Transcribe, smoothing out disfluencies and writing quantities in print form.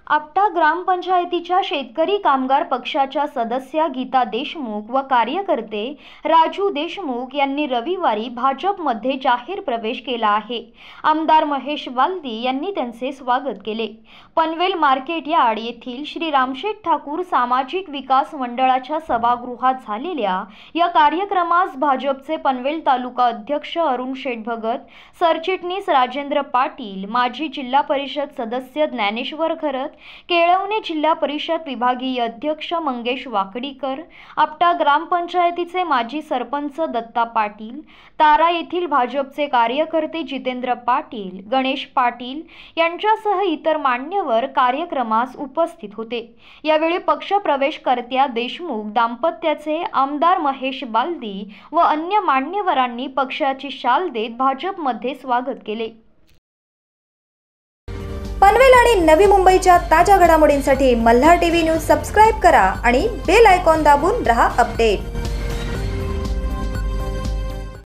आपटा ग्रामपंचायतीच्या शेतकरी कामगार पक्षाच्या सदस्या गीता देशमुख व कार्यकर्ते राजू देशमुख यांनी रविवारी भाजपमध्ये जाहीर प्रवेश केला आहे। आमदार महेश वाल्दी यांनी त्यांचे स्वागत केले। पनवेल मार्केट यार्ड येथील श्री रामशेठ ठाकूर सामाजिक विकास मंडळाच्या सभागृहात झालेल्या या कार्यक्रमास भाजपचे पनवेल तालुका अध्यक्ष अरुण शेठ भगत, सरचिटणीस राजेंद्र पाटील, माजी जिल्हा परिषद सदस्य ज्ञानेश्वर खरत, केळवणे जिल्हा परिषद विभागीय अध्यक्ष मंगेश वाकडीकर, आपटा ग्रामपंचायतीचे माजी सरपंच दत्ता पाटील, तारा येथील भाजपचे कार्यकर्ते जितेंद्र पाटील, गणेश पाटील यांच्यासह इतर मान्यवर कार्यक्रमास उपस्थित होते। यावेळी पक्षप्रवेशकर्त्या देशमुख दाम्पत्याचे आमदार महेश वाल्दी व अन्य मान्यवरांनी पक्षाची शाल देत भाजपमध्ये स्वागत केले। पनवेल आणि नवी मुंबईच्या ताज्या घडामोडींसाठी मल्हार टीव्ही न्यूज सबस्क्राइब करा आणि बेल आयकॉन दाबून रहा अपडेट।